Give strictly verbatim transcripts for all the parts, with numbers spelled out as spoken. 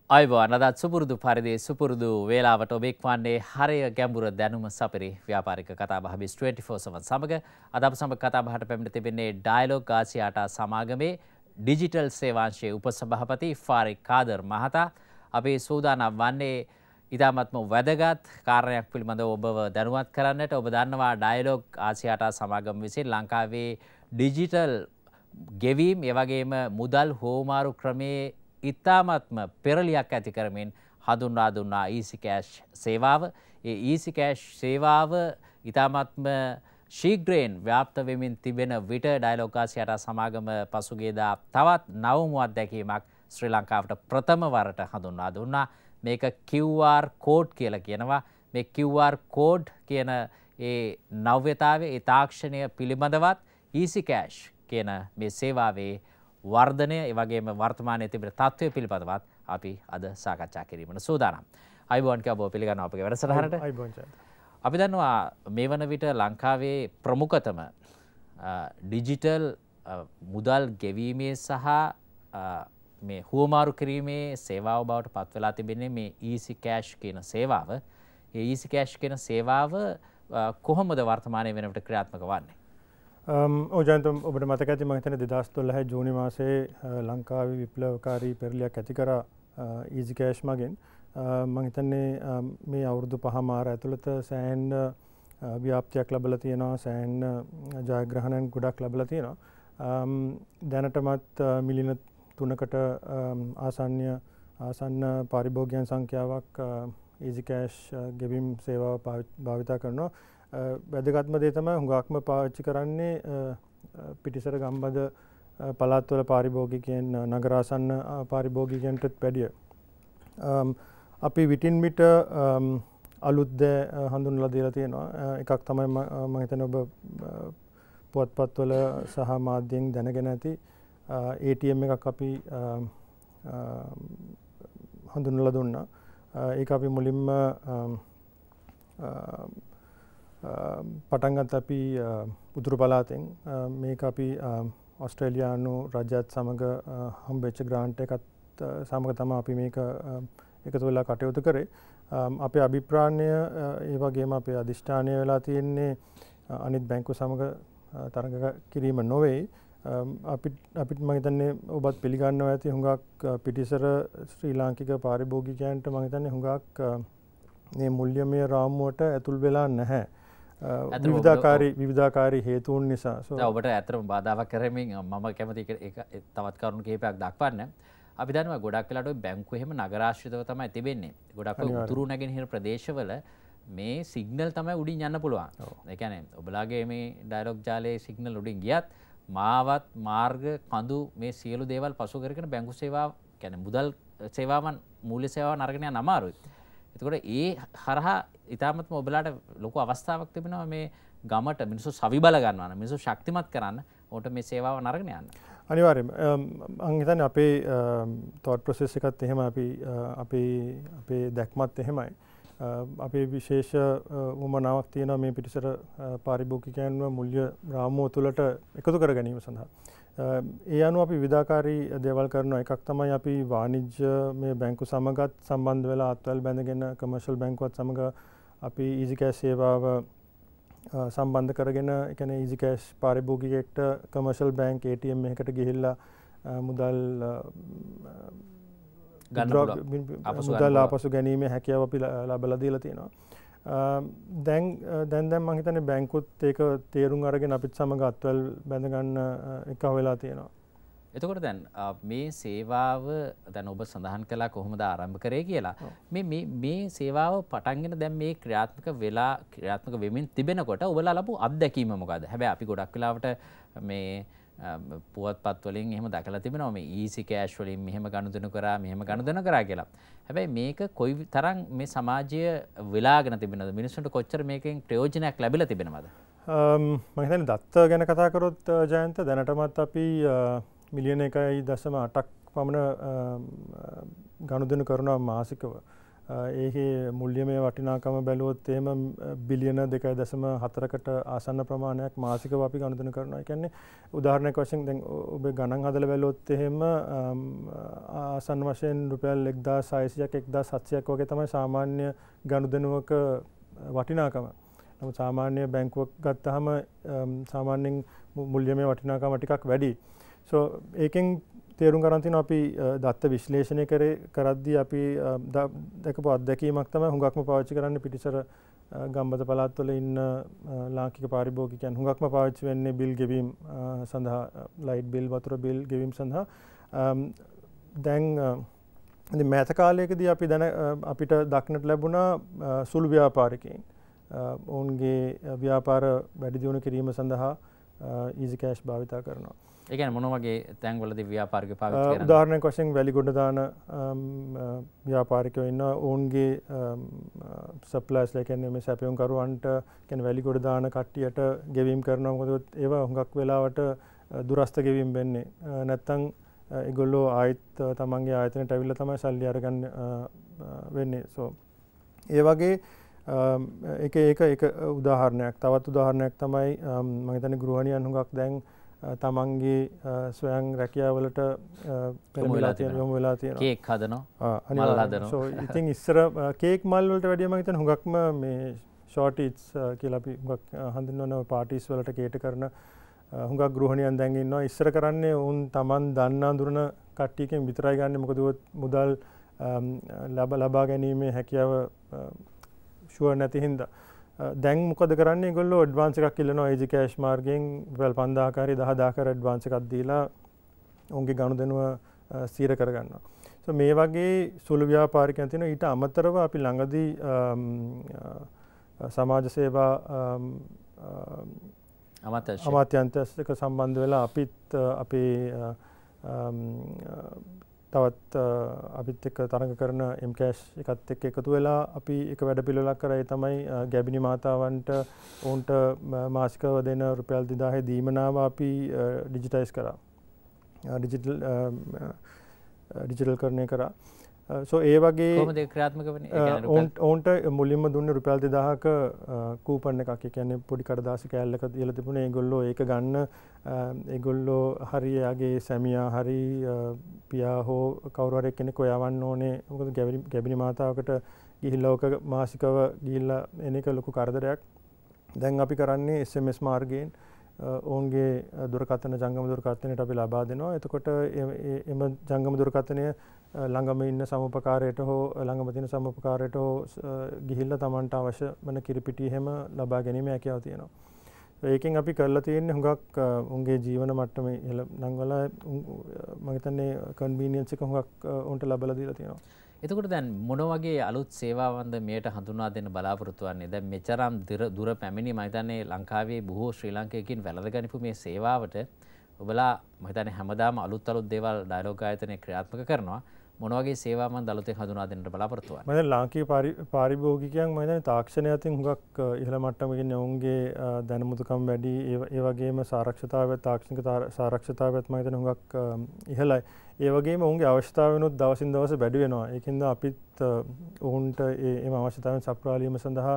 අයිබෝන් අදත් සුපුරුදු පරිදි සුපුරුදු වේලාවට ඔබ එක්වන්නේ හරය ගැඹුර දැනුම සපිරි ව්‍යාපාරික කතාබහ බිස් ට්වෙන්ටි ෆෝර් සමන් සමග අද අප සමග කතාබහට පැමිණ තිබෙන්නේ ඩයලොග් ආසියාටා සමාගමේ ඩිජිටල් සේවාංශයේ උපසභාපති ෆාරික් කාදර් මහතා. අපි සූදානම් වන්නේ ඉතාමත්ම වැදගත් කාරණයක් පිළිබඳව ඔබව දැනුවත් කරන්නට. ඔබ දන්නවා ඩයලොග් ආසියාටා සමාගම විසින් ලංකාවේ ඩිජිටල් ගෙවීම් ඒ වගේම මුදල් හෝමාරු ක්‍රමයේ ඉතාමත්ම පෙරලියක් ඇති කරමින් හඳුන්වා දුන්නා ඊසි කෑෂ් සේවාව. ඒ ඊසි කෑෂ් සේවාව ඉතාමත්ම ශීඝ්‍රයෙන් ව්‍යාප්ත වෙමින් තිබෙන විට ඩයලොග් ආසියාටා සමාගම පසුගියදා තවත් නවමු අත්දැකීමක් ශ්‍රී ලංකාවට ප්‍රථම වරට හඳුන්වා දුන්නා. මේක කිව් ආර් කෝඩ් කියලා කියනවා. මේ කිව් ආර් කෝඩ් කියන ඒ නව්‍යතාවය ඒ තාක්ෂණය පිළිබඳවත් ඊසි කෑෂ් කියන මේ සේවාවේ වර්ධනය ඒ වගේම වර්තමානයේ තිබෙන තත්ත්වය පිළිබඳවත් අපි අද සාකච්ඡා කිරීමට සූදානම්. අයිබෝන් කබෝ පිළිගන්නවා අපගේ වැඩසටහනට. අයිබෝන් චන්ද. අපි දන්නවා මේ වන විට ලංකාවේ ප්‍රමුඛතම ඩිජිටල් මුදල් ගෙවීමේ සහ මේ හුවමාරු කිරීමේ සේවාව බවට පත් වෙලා තිබෙන්නේ මේ ඊසි කෑෂ් කියන සේවාව. ඒ ඊසි කෑෂ් කියන සේවාව කොහොමද වර්තමානයේ වෙන විට ක්‍රියාත්මක වන්නේ? ඕජන්ත ඔබට මතක ඇති මම හිතන්නේ දෙදාස් දොළහ ජූනි මාසයේ ලංකාවේ විප්ලවකාරී පෙරලියක් ඇති කර ඊසි කෑෂ් මගින් මම හිතන්නේ මේ අවුරුදු පහමාර ඇතුළත සෑහෙන ව්‍යාප්තියක් ලැබලා තියෙනවා, සෑහෙන ජයග්‍රහණයන් ගොඩක් ලැබලා තියෙනවා. දැනටමත් මිලියන තුනකට ආසන්න ආසන්න පාරිභෝගිකයන් සංඛ්‍යාවක් ඊසි කෑෂ් ගෙවීම් සේවාව භාවිතා කරනවා. වැදගත්ම දේ තමයි හුඟක්ම පාවිච්චි කරන්නේ පිටිසර ගම්බද පළාත්වල පාරිභෝගිකයන් නගරාසන්න පාරිභෝගිකයන්ටත් වැඩිය. අපි විටින් විට අලුත් දෑ හඳුන්වලා දීලා තියෙනවා. එකක් තමයි මම හිතන්නේ ඔබ පුවත්පත්වල සහ මාධ්‍යයෙන් දැනගෙන ඇති ඒ ටී එම් එකක් අපි හඳුන්වලා දුන්නා. ඒක අපි මුලින්ම පටන්ගත් අපි උතුරු පළාතෙන් මේක අපි ඔස්ට්‍රේලියානු රජයත් සමග හම්බෙච්ච ග්‍රාන්ට් එකත් සමග තමයි අපි මේක එකතු වෙලා කටයුතු කරේ. අපේ අභිප්‍රායය ඒ වගේම අපේ අධිෂ්ඨානය වෙලා තියෙන්නේ අනිත් බැංකු සමග තරඟ කිරීම නොවේ. අපි අපිට මම හිතන්නේ ඔබත් පිළිගන්නවා ඇති හුඟක් පිටිසර ශ්‍රී ලාංකික පාරිභෝගිකයන්ට මම හිතන්නේ හුඟක් මේ මුල්‍යමය රාමුවට ඇතුල් වෙලා නැහැ. විවිධාකාරී විවිධාකාරී හේතුන් නිසා. ඔබට ඇත්තටම බාධාවක් කරමින් මම කැමති ඒක තවත් කරුණු කිහිපයක් දක්වන්න. අපි දන්නවා ගොඩක් වෙලාට ඔය බැංකුව එහෙම නගරාශ්‍රිතව තමයි තිබෙන්නේ. ගොඩක් උතුරු නැගෙනහිර ප්‍රදේශවල මේ සිග්නල් තමයි උඩින් යන්න පුළුවන්. ඒ කියන්නේ ඔබලාගේ මේ ඩයලොග් ජාලයේ සිග්නල් උඩින් ගියත් මාවත් මාර්ග කඳු මේ සියලු දේවල් පසු කරගෙන බැංකු සේවාව කියන්නේ මුදල් සේවාවන් මූල්‍ය සේවාවන් අරගෙන යන්න අමාරුයි. එතකොට ඒ හරහා ඉතාමත්ම ඔබලාට ලොකු අවස්ථාවක් තිබෙනවා මේ ගමට මිනිස්සු සවිබල ගන්නවා, මිනිස්සු ශක්තිමත් කරන්න ඕට මේ සේවාව අරගෙන යන්න. අනිවාර්යයෙන්ම මම හිතන්නේ අපේ thought process එකත් එහෙම අපි අපේ අපේ දැක්මත් එහෙමයි. අපේ විශේෂ උවමනාවක් තියෙනවා මේ පිටිසර පාරිභෝගිකයන්ව මුල්‍ය රාමුව තුළට එකතු කර ගැනීම සඳහා. ඒ අනුව අපි විවිධාකාරී දේවල් කරනවා. එකක් තමයි අපි වාණිජ්‍ය මේ බැංකු සමගත් සම්බන්ධ වෙලා අත්වැල් බැඳගෙන කමර්ෂල් බැංකුවත් සමග අපි ඊසි කෑෂ් සේවාව සම්බන්ධ කරගෙන ඒ කියන්නේ ඊසි කෑෂ් පාරිභෝගිකයෙක්ට commercial bank A T M එකකට ගිහිල්ලා මුදල් මුදල් ආපසු ගැනීමේ හැකියාව අපි ලබලා දීලා තියෙනවා. දැන් දැන් දැන් මම හිතන්නේ බැංකුත් ඒක තේරුම් අරගෙන අපිත් සමග අත්වැල් බැඳ ගන්න එක වෙලා තියෙනවා. එතකොට දැන් මේ සේවාව දැන් ඔබ සඳහන් කළා කොහොමද ආරම්භ කරේ කියලා. මේ මේ මේ සේවාව පටන්ගෙන දැන් මේ ක්‍රියාත්මක වෙලා ක්‍රියාත්මක වෙමින් තිබෙනකොට ඔබලා ලබපු අත්දැකීම මොකද්ද? හැබැයි අපි ගොඩක් වෙලාවට මේ පුවත්පත් වලින් එහෙම දැකලා තිබෙනවා මේ ඊසි කෑෂ් වලින් මෙහෙම ගනුදෙනු කරා මෙහෙම ගනුදෙනු කරා කියලා. හැබැයි මේක කොයි තරම් මේ සමාජය වෙලාගෙන තිබෙනවද? මිනිස්සුන්ට කොච්චර මේකෙන් ප්‍රයෝජනයක් ලැබිලා තිබෙනවද? මම හිතන්නේ දත්ත ගැන කතා කරොත් ජයන්ත දැනටමත් අපි මිලියන එකයි දශම අටක් පමණ ගනුදෙනු කරනවා මාසිකව. ඒකේ මුල්‍යමය වටිනාකම බැලුවොත් එහෙම බිලියන දෙකයි දශම හතරකට ආසන්න ප්‍රමාණයක් මාසිකව අපි ගනුදෙනු කරනවා. ඒ කියන්නේ උදාහරණයක් වශයෙන් දැන් ඔබ ගණන් හදලා බැලුවොත් එහෙම ආසන්න වශයෙන් රුපියල් එක්දාස් හයසියයක් එක්දාස් හත්සියයක් වගේ තමයි සාමාන්‍ය ගනුදෙනුවක වටිනාකම. නමුත් සාමාන්‍ය බැංකුවක් ගත්තාම සාමාන්‍යයෙන් මුල්‍යමය වටිනාකම ටිකක් වැඩි. so ඒකෙන් තේරුම් ගන්න තියෙනවා අපි දත්ත විශ්ලේෂණය කරේ කරද්දී අපි දැකපු අත්දැකීමක් තමයි හුඟක්ම පාවිච්චි කරන්නේ පිටිසර ගම්බද පළාත්වල ඉන්න ලාංකික පාරිභෝගිකයන් හුඟක්ම පාවිච්චි වෙන්නේ බිල් ගෙවීම් සඳහා ලයිට් බිල් වතුර බිල් ගෙවීම් සඳහා. දැන් ඉතින් මෑත කාලයකදී අපි දැන අපිට දක්නට ලැබුණා සුළු ව්‍යාපාරිකයින් ඔවුන්ගේ ව්‍යාපාර වැඩි දියුණු කිරීම සඳහා ඊසි කෑෂ් භාවිතා කරනවා. ඒ කියන්නේ මොන වගේ තැන්වලදී ව්‍යාපාරිකයෝ පාවිච්චි කරන්නේ? උදාහරණයක් වශයෙන් වැලිගොඩ දාන ව්‍යාපාරිකයෝ ඉන්නවා. ඔවුන්ගේ සප්ලයිස්ලා කියන්නේ මේ සැපයුම් කරුවන්ට කියන්නේ වැලිගොඩ දාන කට්ටියට ගෙවීම් කරනවා. මොකද ඒවා හුඟක් වෙලාවට දුරස්ත ගෙවීම් වෙන්නේ. නැත්තම් ඒගොල්ලෝ ආයෙත් තමන්ගේ ආයතනයට ඇවිල්ලා තමයි සල්ලි අරගන්න වෙන්නේ. so ඒ වගේ එක එක එක උදාහරණයක්. තවත් උදාහරණයක් තමයි මම හිතන්නේ ගෘහණියන් හුඟක් දැන් තමන්ගේ ස්වයං රැකියාවලට පෙළඹිලා තියෙන යොමු වෙලා තියෙනවා. කේක් හදනවා. මල් හදනවා. so ඉතින් ඉස්සර කේක් මල් වලට වැඩිය මම හිතන්නේ හුඟක්ම මේ ෂෝට් ඉට්ස් කියලා අපි හුඟක් හඳුන්වන පාටිස් වලට කේට කරන හුඟක් ගෘහණියන් දැන් ඉන්නවා. ඉස්සර කරන්නේ උන් තමන් දන්න අඳුරන කට්ටියකින් විතරයි ගන්නෙ. මොකද මුදල් ලබා ගැනීමේ හැකියාව ෂුවර් නැති හින්දා. දැන් මොකද කරන්නේ ඒගොල්ලෝ ඇඩ්වාන්ස් එකක් ඉල්ලනවා ඊසි කෑෂ් මාර්ගයෙන් රුපියල් පන්දාහක හරි දහදාහක ඇඩ්වාන්ස් එකක් දීලා උන්ගේ ගනුදෙනුව ස්ථිර කරගන්නවා. so මේ වගේ සුළු ව්‍යාපාරිකයන් තියෙනවා. ඊට අමතරව අපි ළඟදී සමාජ සේවා අමාත්‍යාංශයක සම්බන්ධ වෙලා අපිත් අපේ තවත් අපිත් එක්ක තරඟ කරන එම් කෑෂ් එකත් එක්ක එකතු වෙලා අපි එක වැඩපිළිවෙලක් කරා. ඒ තමයි ගැබිනි මාතාවන්ට ඔවුන්ට මාසිකව දෙන රුපියල් දෙදාහේ දීමනාව අපි ඩිජිටයිස් කරා. ඩිජිටල් ඩිජිටල් කරණය කරා. so ඒ වගේ කොහොමද ඒක ක්‍රියාත්මක වෙන්නේ? ඔවුන්ට මුලින්ම දුන්නේ රුපියල් දෙදාහක කූපන් එකක්. ඒ කියන්නේ පොඩි කඩදාසි කෑල්ලක දීලා තිබුණේ. ඒගොල්ලෝ ඒක ගන්න ඒගොල්ලෝ හරි යාගේ සැමියා හරි පියා හෝ කවුරු හරි කෙනෙක් යවන්න ඕනේ. මොකද ගැබිනි මාතාවකට ගිහිල්ලා ඔක මාසිකව ගිහිල්ලා එන එක ලොකු කරදරයක්. දැන් අපි කරන්නේ එස් එම් එස් මාර්ගයෙන් ඔවුන්ගේ දුරකථන ජංගම දුරකථනයට අපි ලබා දෙනවා. එතකොට එම ජංගම දුරකථනය ළඟම ඉන්න සමුපකාරයට හෝ ළඟම තියෙන සමුපකාරයට හෝ ගිහිල්ලා Tamanට අවශ්‍ය වෙන කිරිපිටි එහෙම ලබා ගැනීම හැකියාව තියෙනවා. ඒකෙන් අපි කරලා තියෙන්නේ හුඟක් උන්ගේ ජීවන මට්ටම ඉහළ නංවලා මම හිතන්නේ කන්වීනියන්ස් එක හුඟක් උන්ට ලබලා දීලා තියෙනවා. එතකොට දැන් මොන වගේ අලුත් සේවාවන්ද මෙයට හඳුනා දෙන්න බලාපොරොත්තු වෙන්නේ? දැන් මෙතරම් දුර පැමිණි මම හිතන්නේ ලංකාවේ බොහෝ ශ්‍රී ලාංකිකයින් වැළඳගනිපු මේ සේවාවට ඔබලා මම හිතන්නේ හැමදාම අලුත් අලුත් දේවල් ඩයලොග් ආයතනයේ ක්‍රියාත්මක කරනවා. මොන වගේ සේවාවන්ද අලුතෙන් හඳුනා දෙන්න බලාපොරොත්තු වෙන්නේ? මම දැන් ලාංකික පාරිභෝගිකයන් මම හිතන්නේ තාක්ෂණය අතින් හුඟක් ඉහළ මට්ටමක ඉන්නේ. ඔවුන්ගේ දැනුමුතුකම් වැඩි. ඒ වගේම සාරක්ෂතාවය තාක්ෂණික සාරක්ෂතාවයත් මම හිතන්නේ හුඟක් ඉහළයි. ඒ වගේම ඔවුන්ගේ අවශ්‍යතාවයනොත් දවසින් දවස වැඩි වෙනවා. ඒකින්ද අපිත් ඔවුන්ට ඒ අවශ්‍යතාවයන් සපුරාලීම සඳහා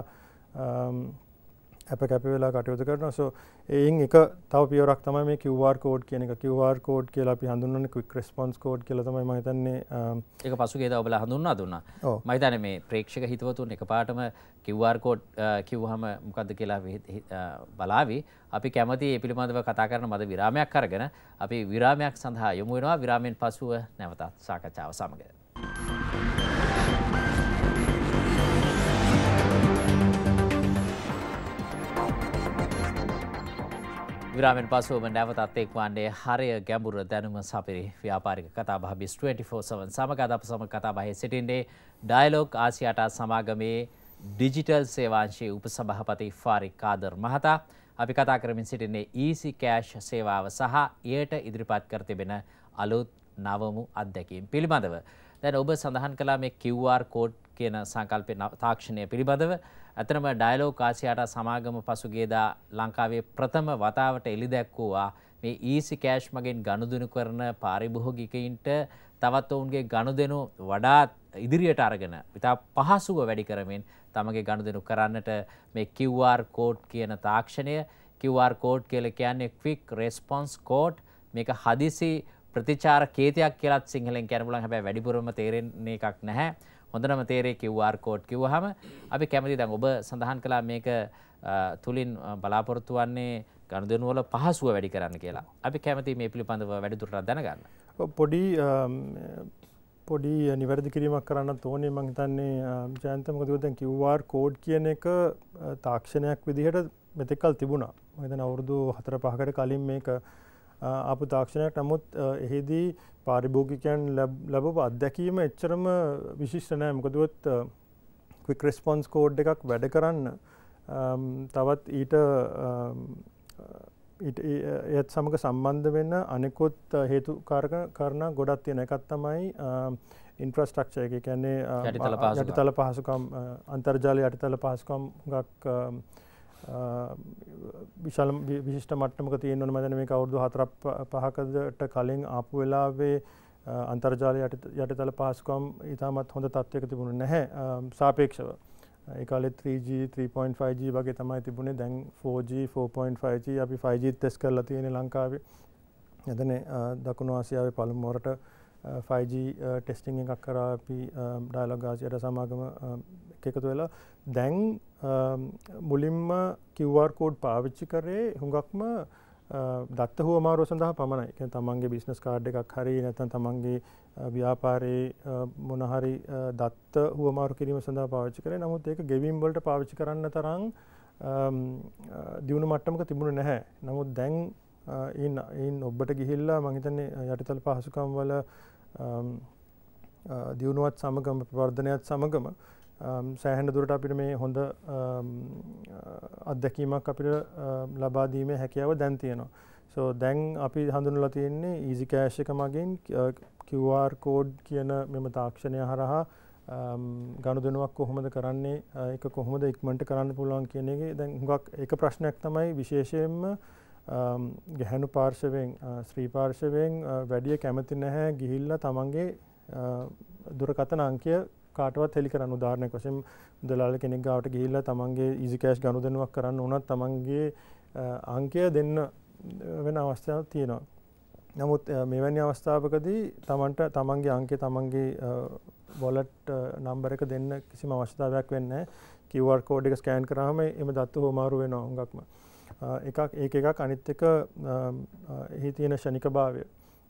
අප කැප වෙලා කටයුතු කරනවා. so එයින් එක තව පියවරක් තමයි මේ Q R code කියන එක. Q R code කියලා අපි හඳුන්වන්නේ quick response code කියලා තමයි මම හිතන්නේ. ඒක පසුගියදා ඔබලා හඳුන්වා දුන්නා. මම හිතන්නේ මේ ප්‍රේක්ෂක හිතවතුන් එකපාරටම Q R code කිව්වහම මොකද්ද කියලා බලාවි. අපි කැමති මේ පිළිබඳව කතා කරන මද විරාමයක් අරගෙන අපි විරාමයක් සඳහා යමු වෙනවා. විරාමයෙන් පසුව නැවතත් සාකච්ඡාව සමග. විරාමෙන් පසු ඔබ නැවතත් එක්වන්නේ හරය ගැඹුර දැනුම සපිරි ව්‍යාපාරික කතාබහ බිස් ට්වෙන්ටි ෆෝර් සෙවන් සමග අද අප සමග කතාබහේ සිටින්නේ ඩයලොග් ආසියාටා සමාගමේ ඩිජිටල් සේවාංශයේ උපසභාපති ෆාරික් කාදර් මහතා. අපි කතා කරමින් සිටින්නේ ඊසි කෑෂ් සේවාව සහ එයට ඉදිරිපත් කර තිබෙන අලුත් නවමු අත්දැකීම් පිළිබඳව. දැන් ඔබ සඳහන් කළා මේ Q R code කියන සංකල්පේ තාක්ෂණය පිළිබඳව. අතරම ඩයලොග් ආසියාටා සමාගම පසුගියදා ලංකාවේ ප්‍රථම වතාවට එළි දැක්වුවා මේ ඊසි කෑෂ් මගින් ගනුදෙනු කරන පාරිභෝගිකයින්ට තවත් ඔවුන්ගේ ගනුදෙනු වඩාත් ඉදිරියට අරගෙන ඉතා පහසුව වැඩි කරමින් තමගේ ගනුදෙනු කරන්නට මේ Q R කෝඩ් කියන තාක්ෂණය Q R කෝඩ් කියලා කියන්නේ quick response code මේක හදිසි ප්‍රතිචාර කේතයක් කියලාත් සිංහලෙන් කියන්න පුළුවන් හැබැයි වැඩිපුරම තේරෙන්නේ එකක් නැහැ හොඳටම තේරේ Q R කෝඩ් කිව්වහම අපි කැමති දැන් ඔබ සඳහන් කළා මේක තුලින් බලාපොරොත්තු වන්නේ ගනුදෙනු වල පහසුව වැඩි කරන්න කියලා. අපි කැමති මේ පිළිබඳව වැඩිදුරටත් දැනගන්න. පොඩි පොඩි නිවැරදි කිරීමක් කරන්න ඕනේ මම හිතන්නේ ජයන්ත මොකද දැන් Q R කෝඩ් කියන එක තාක්ෂණයක් විදිහට මෙතෙක්කල් තිබුණා. මම හිතන්නේ අවුරුදු හතර පහකට කලින් මේක ආපු තාක්ෂණයක්. නමුත් එහිදී පාරිභෝගිකයන් ලැබපු අත්දැකීම එච්චරම විශිෂ්ට නැහැ. මොකද quick response code එකක් වැඩ කරන්න තවත් ඊට ඒත් සමග සම්බන්ධ වෙන්න අනෙකුත් හේතු කාරක කාරණා ගොඩක් තියෙනවා. එකක් තමයි ඉන්ෆ්‍රාස්ට්‍රක්චර් එක. ඒ කියන්නේ යටිතල පහසුකම් අන්තර්ජාල යටිතල පහසුකම් ගක් විශාල විශිෂ්ට මට්ටමක තියෙන්න ඕනේ. මම දැන් මේක අවුරුදු හතර පහකට කලින් ආපු වෙලාවේ අන්තර්ජාල යටිතල පහසුකම් ඉතාමත් හොඳ තත්ත්වයක තිබුණේ නැහැ සාපේක්ෂව. ඒ කාලේ three G three point five G වගේ තමයි තිබුණේ. දැන් four G four point five G අපි five G ටෙස්ට් කරලා තියෙන්නේ ලංකාවේ. එතන දකුණු ආසියාවේ පළමු වරට five G ටෙස්ටිං එකක් කරා අපි ඩයලොග් ආසියාට සමාගම එකතු වෙලා. දැන් මුලින්ම Q R කෝඩ් පාවිච්චි කරේ හුඟක්ම දත්ත හුවමාරුව සඳහා පමණයි. ඒ කියන්නේ තමන්ගේ බිස්නස් කාඩ් එකක් හරි නැත්නම් තමන්ගේ ව්‍යාපාරයේ මොන හරි දත්ත හුවමාරු කිරීම සඳහා පාවිච්චි කරේ. නමුත් ඒක ගෙවීම් වලට පාවිච්චි කරන්න තරම් දියුණු මට්ටමක තිබුණේ නැහැ. නමුත් දැන් ඉන් ඉන් ඔබට ගිහිල්ලා මම හිතන්නේ යටිතල පහසුකම් වල දියුණුවත් සමගම ප්‍රවර්ධනයත් සමගම සෑහෙන දුරට අපිට මේ හොඳ අත්දැකීමක් අපිට ලබා දීමේ හැකියාව දැන් තියෙනවා. So දැන් අපි හඳුන්වලා තියෙන්නේ easy cash එක මගින් Q R code කියන මෙම තාක්ෂණය හරහා ගනුදෙනුවක් කොහොමද කරන්නේ ඒක කොහොමද ඉක්මනට කරන්න පුළුවන් කියන එකේ දැන් හුඟක් එක ප්‍රශ්නයක් තමයි විශේෂයෙන්ම ගැහැණු පාර්ශවයෙන් ස්ත්‍රී පාර්ශවයෙන් වැඩි කැමති නැහැ ගිහිල්ලා තමන්ගේ දුරකථන අංකය කාටවත් හෙලි කරන්න. උදාහරණයක් වශයෙන් මුදලාල කෙනෙක් ගාවට ගිහිල්ලා තමන්ගේ easy cash ගනුදෙනුවක් කරන්න උනත් තමන්ගේ අංකය දෙන්න වෙන අවස්ථාවක් තියෙනවා. නමුත් මෙවැනි අවස්ථාවකදී තමන්ට තමන්ගේ අංකය තමන්ගේ wallet number එක දෙන්න කිසිම අවශ්‍යතාවයක් වෙන්නේ නැහැ. Q R code එක ස්කෑන් කරාම එම දත්ත හොමාරු වෙනවා හුඟක්ම. එකක් ඒක එකක් අනිත් එක එහි තියෙන ශනිකභාවය.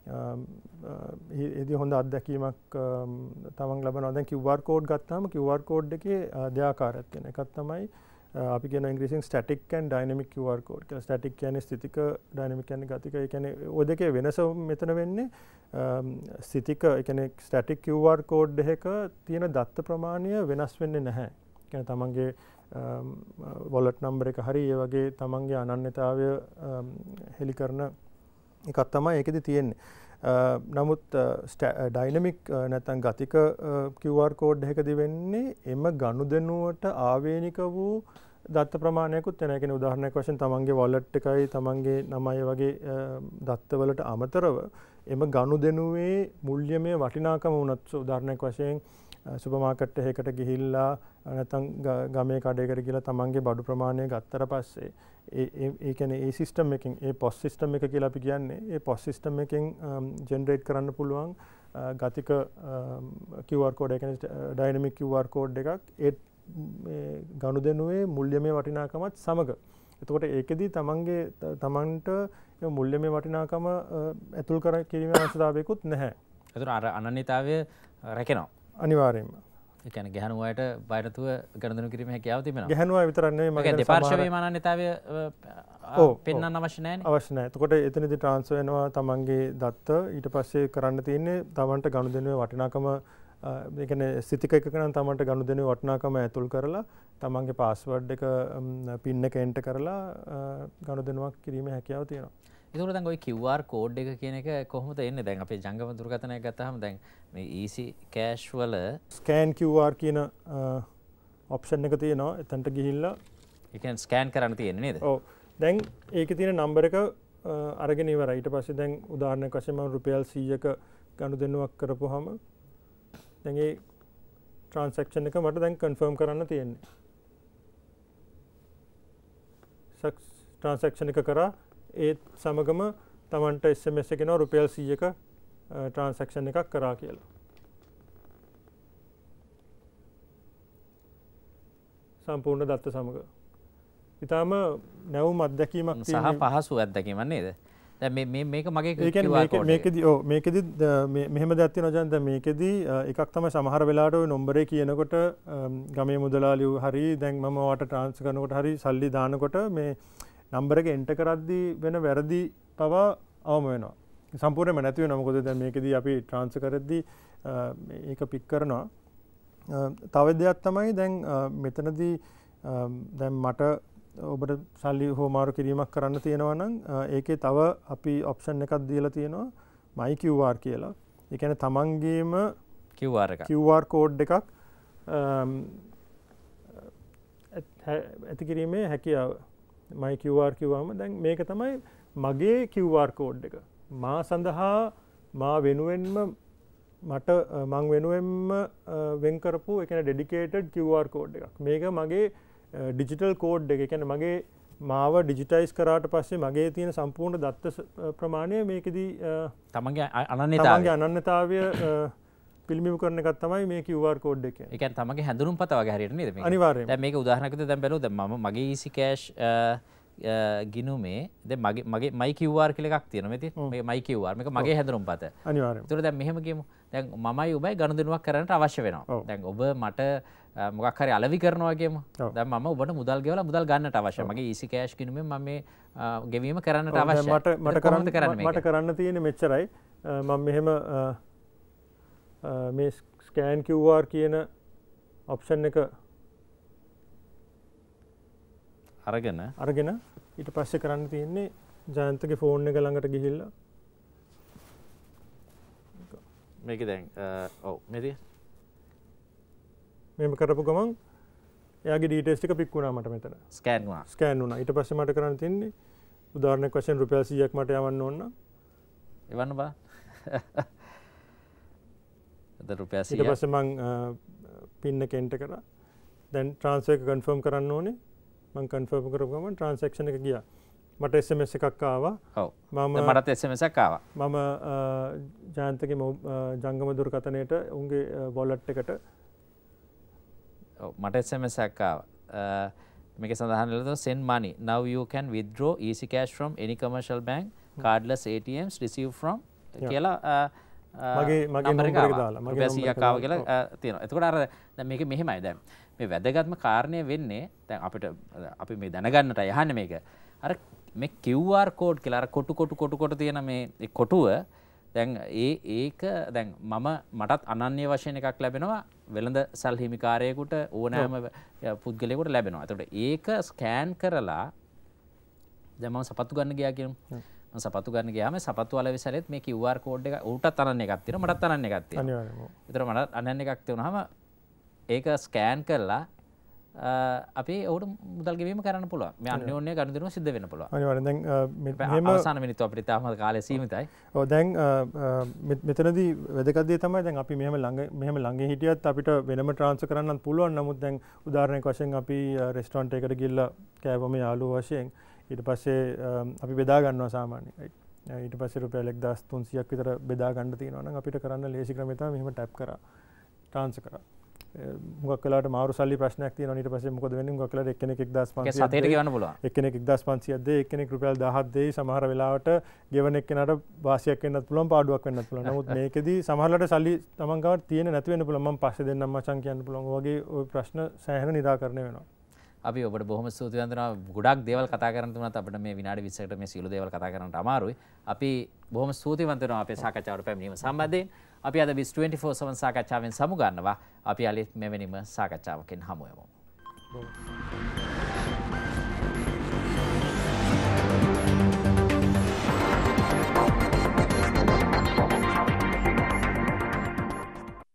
ඒදී හොඳ අත්දැකීමක් තමන් ලබනවා. දැන් Q R code ගත්තාම Q R code එකේ දෙආකාරයක් තියෙනවා. එකක් තමයි අපි කියන ඉංග්‍රීසියෙන් static and dynamic Q R code කියලා. static කියන්නේ ස්ථිතික, dynamic කියන්නේ ගතික. ඒ කියන්නේ ඔය දෙකේ වෙනස මෙතන වෙන්නේ ස්ථිතික, ඒ කියන්නේ static Q R code එකක තියෙන දත්ත ප්‍රමාණය වෙනස් වෙන්නේ නැහැ. ඒ කියන්නේ තමන්ගේ wallet number එක හරි ඒ වගේ තමන්ගේ අනන්‍යතාවය හෙලි කරන එකක් තමයි ඒකෙදි තියෙන්නේ. නමුත් ඩයිනමික් නැත්නම් ගතික Q R code එකකදී වෙන්නේ එම ගනුදෙනුවට ආවේනික වූ දත්ත ප්‍රමාණයකුත් වෙනවා. ඒ කියන්නේ උදාහරණයක් වශයෙන් තමන්ගේ wallet එකයි තමන්ගේ නමයි වගේ දත්තවලට අමතරව එම ගනුදෙනුවේ මුල්‍යමය වටිනාකම වුණත් උදාහරණයක් වශයෙන් සුපර් මාකට් එකකට ගිහිල්ලා නැත්නම් ගමේ කඩේකට ගිහිල්ලා තමන්ගේ බඩු ප්‍රමාණය ගත්තට පස්සේ ඒ ඒ කියන්නේ ඒ සිස්ටම් එකකින් ඒ පොස් සිස්ටම් එක කියලා අපි කියන්නේ ඒ පොස් සිස්ටම් එකෙන් ජෙනරේට් කරන්න පුළුවන් ගතික Q R code එක කියන්නේ ඩයිනමික් Q R code එකක් ඒ ගනුදෙනුවේ මුල්‍යමය වටිනාකමත් සමග. එතකොට ඒකෙදි තමන්ගේ තමන්ට මුල්‍යමය වටිනාකම ඇතුල් කර කිරීමේ අවශ්‍යතාවයකුත් නැහැ. එතකොට අර අනන්‍යතාවය රැකෙනවා. අනිවාර්යයෙන්ම. ඒ කියන්නේ ගැහණු අයට බය නැතුව ගනුදෙනු කිරීමේ හැකියාව තිබෙනවා. ගැහණු අය විතරක් නෙවෙයි මම කියන්නේ දෙපාර්ශ්වයේම අනන්‍යතාවය පෙන්වන්න අවශ්‍ය නැහැ නේ. අවශ්‍ය නැහැ. එතකොට එතනදී ට්‍රාන්ස්ෆර් වෙනවා තමන්ගේ දත්ත ඊට පස්සේ කරන්න තියෙන්නේ තමන්ට ගනුදෙනුවේ වටිනාකම ඒ කියන්නේ ස්ථිතික එකක නම් තමන්ට ගනුදෙනුවේ වටිනාකම ඇතුල් කරලා තමන්ගේ පාස්වර්ඩ් එක පින් එක එන්ටර් කරලා ගනුදෙනුවක් කිරීමේ හැකියාව තියෙනවා. ඒකෝර දැන් ওই Q R code එක කියන එක කොහොමද එන්නේ? දැන් අපේ ජංගම දුරකථනයක් ගත්තාම දැන් මේ easy cash වල scan Q R කියන option එක තියෙනවා. එතනට ගිහිල්ලා ඒ කියන්නේ scan කරන්න තියෙන්නේ නේද? ඔව්. දැන් ඒකේ තියෙන number එක අරගෙන ඉවරයි. ඊට පස්සේ දැන් උදාහරණයක් වශයෙන් මම රුපියල් සීයක ගනුදෙනුවක් කරපුවාම දැන් ඒ ට්‍රාන්සැක්ෂන් එක මට දැන් කන්ෆර්ම් කරන්න තියෙන්නේ. ට්‍රාන්සැක්ෂන් එක කරා ඒත් සමගම තමන්ට එස් එම් එස් එක එනවා රුපියල් සීයක ට්‍රාන්සැක්ෂන් එකක් කරා කියලා. සම්පූර්ණ දත්ත සමග. ඉතාම නැවුම් අත්දැකීමක් සහ පහසු අත්දැකීමක් නේද? දැන් මේ මේ මේක මගේ ඒ කියන්නේ මේකෙදි ඔව් මේකෙදි මෙහෙම දෙයක් තියෙනවා ජයන්ත මේකෙදි එකක් තමයි සමහර වෙලාවට ওই නම්බරේ කියනකොට ගමේ මුදලාලිව හරි දැන් මම ඔයාට ට්‍රාන්ස්ෆර් කරනකොට හරි සල්ලි දානකොට මේ නම්බර එක එන්ටර් කරද්දී වෙන වැරදි පවා අවම වෙනවා. සම්පූර්ණයෙන්ම නැති වෙනවා. මොකද දැන් මේකෙදි අපි ට්‍රාන්ස්ෆර් කරද්දී ඒක පික් කරනවා. තව දෙයක් තමයි දැන් මෙතනදී දැන් මට ඔබට සල්ලි හෝමාරු කිරීමක් කරන්න තියෙනවා නම් ඒකේ තව අපි ඔප්ෂන් එකක් දීලා තියෙනවා my Q R කියලා. ඒ කියන්නේ තමන්ගේම Q R එක Q R කෝඩ් එකක් ඇති කිරීමේ හැකියාව. my Q R කිව්වම දැන් මේක තමයි මගේ Q R කෝඩ් එක. මා සඳහා මා වෙනුවෙන්ම මට මං වෙනුවෙන්ම වෙන් කරපු ඒ කියන්නේ ඩෙඩිකේටඩ් Q R කෝඩ් එකක්. මේක මගේ ඩිජිටල් කෝඩ් එක. ඒ කියන්නේ මගේ මාව ඩිජිටයිස් කරාට පස්සේ මගේ තියෙන සම්පූර්ණ දත්ත ප්‍රමාණය මේකෙදී තමන්ගේ අනන්‍යතාවය තමන්ගේ අනන්‍යතාවය පිළිබිඹු කරන එකක් තමයි මේ Q R කෝඩ් එක කියන්නේ. ඒ කියන්නේ තමන්ගේ හැඳුනුම්පත වගේ හරියට නේද මේක? අනිවාර්යයෙන්. දැන් මේක උදාහරණයක් විදිහට දැන් බැලුවොත් දැන් මම මගේ easy cash ගිනුමේ දැන් මගේ මගේ my Q R කියලා එකක් තියෙනවා. මේ තියෙන්නේ මේ my Q R මේක මගේ හැඳුනුම්පත. අනිවාර්යයෙන්. ඒතකොට දැන් මෙහෙම කියමු. දැන් මමයි ඔබයි ගනුදෙනුවක් කරන්නට අවශ්‍ය වෙනවා. දැන් ඔබ මට මොකක් හරි අලෙවි කරනවා කියමු. දැන් මම ඔබට මුදල් ගෙවලා මුදල් ගන්නට අවශ්‍යයි. මගේ easy cash ගිණුමෙන් මම මේ ගෙවීම කරන්නට අවශ්‍යයි. මට මට කරන්න මට කරන්න තියෙන්නේ මෙච්චරයි. මම මෙහෙම මේ ස්කෑන් Q R කියන ඔප්ෂන් එක අරගෙන අරගෙන ඊට පස්සේ කරන්න තියෙන්නේ ජයන්තගේ ෆෝන් එක ළඟට ගිහිල්ලා මේක දැන් ඔව් මේක මෙහෙම කරපු ගමන් එයාගේ ඩීටේල්ස් ටික පික් වුණා මට මෙතන. ස්කෑන් වුණා. ස්කෑන් වුණා. ඊට පස්සේ මට කරන්න තියෙන්නේ උදාහරණයක් වශයෙන් රුපියල් සීයක් මට යවන්න ඕන නම් එවන්න බා. එතන රුපියල් සීයක්. ඊට පස්සේ මං පින් එක එන්ටර් කරා. දැන් ට්‍රාන්ස්ෆර් එක කන්ෆර්ම් කරන්න ඕනේ. මං කන්ෆර්ම් කරපු ගමන් ට්‍රාන්සැක්ෂන් එක ගියා. මට එස් එම් එස් එකක් ආවා. ඔව්. මම මටත් එස් එම් එස් එකක් ආවා. මම ජයන්තගේ ජංගම දුරකථනයට උන්ගේ වොලට් එකට මට එස් එම් එස් එකක් ආවා. මේක සඳහන් වෙලා තියෙනවා send money now you can withdraw easy cash from any commercial bank cardless A T Ms receive from කියලා මගේ මගේ නම්බර එක දාලා මගේ සීයක් ආවා කියලා තියෙනවා. එතකොට අර දැන් මේක මෙහෙමයි දැන් මේ වැදගත්ම කාරණය වෙන්නේ දැන් අපිට අපි මේ දැනගන්නට යහන්නේ මේක අර මේ Q R කෝඩ් කියලා අර කොටු කොටු කොටු කොට තියෙන මේ කොටුව දැන් ඒ ඒක දැන් මම මටත් අනන්‍ය වශයෙන් එකක් ලැබෙනවා වෙළඳ සල් හිමිකාරයෙකුට ඕනෑම පුද්ගලයෙකුට ලැබෙනවා. එතකොට ඒක ස්කෑන් කරලා දැන් මම සපත්තු ගන්න ගියා කියමු. මම සපත්තු ගන්න ගියාම සපත්තු වල විසලෙත් මේ Q R කෝඩ් එක ඌටත් අනන්‍ය එකක් තියෙනවා මටත් අනන්‍ය එකක් තියෙනවා. අනිවාර්යයෙන්ම. ඒතර මටත් අනන්‍ය එකක් තියෙනවාම ඒක ස්කෑන් කරලා අපි ඔහුට මුදල් ගෙවීම කරන්න පුළුවන්. මේ අන්‍යෝන්‍ය ගනුදෙනුව සිද්ධ වෙන්න පුළුවන්. අනිවාර්යෙන් දැන් මෙහෙම අවසාන මිනිත්තු අපිට තාම කාලය සීමිතයි. ඔව් දැන් මෙතනදී වැදගත් දේ තමයි දැන් අපි මෙහෙම ළඟ මෙහෙම ළඟ හිටියත් අපිට වෙනම ට්‍රාන්ස්ෆර් කරන්නත් පුළුවන්. නමුත් දැන් උදාහරණයක් වශයෙන් අපි රෙස්ටොරන්ට් එකකට ගිහිල්ලා කෑවම යාළුවෝ වශයෙන් ඊට පස්සේ අපි බෙදා ගන්නවා සාමාන්‍යයෙන්. ඊට පස්සේ රුපියල් එක්දාස් තුන්සියයක් විතර බෙදා ගන්න තියෙනවා නම් අපිට කරන්න ලේසි ක්‍රමය තමයි මෙහෙම ටැප් කරා ට්‍රාන්ස්ෆර් කරා. මුගක් වෙලාවට මාරු සල්ලි ප්‍රශ්නයක් තියෙනවා. ඊට පස්සේ මොකද වෙන්නේ? මුගක් වෙලාවට එක්කෙනෙක් එක්දාස් පන්සියයක් සතේට ගෙවන්න පුළුවන්. එක්කෙනෙක් එක්දාස් පන්සියයක් දෙයි, එක්කෙනෙක් රුපියල් දහයක් දෙයි. සමහර වෙලාවට ගෙවන එක්කෙනාට වාසියක් වෙන්නත් පුළුවන්, පාඩුවක් වෙන්නත් පුළුවන්. නමුත් මේකෙදි සමහරලාට සල්ලි තමන් ගාව තියෙන නැති වෙන්න පුළුවන්. මම පස්සේ දෙන්නම් මචං කියන්න පුළුවන්. ඔය වගේ ওই ප්‍රශ්න සෑහෙන निराකරණය වෙනවා. අපි ඔබට බොහොම ස්තුති වන්දනා. ගොඩක් දේවල් කතා කරන්න තුනත් අපිට මේ විනාඩි විස්සකට මේ සියලු දේවල් කතා කරන්නට අමාරුයි. අපි බොහොම ස්තුතිවන්ත වෙනවා අපේ සාකච්ඡාවට පැමිණීම සම්බන්ධයෙන්. අපි අද විස් ට්වෙන්ටි ෆෝර් සෙවන් සාකච්ඡාවෙන් සමු ගන්නවා. අපි අලුත් මෙවැනිම සාකච්ඡාවකින් හමු වෙමු.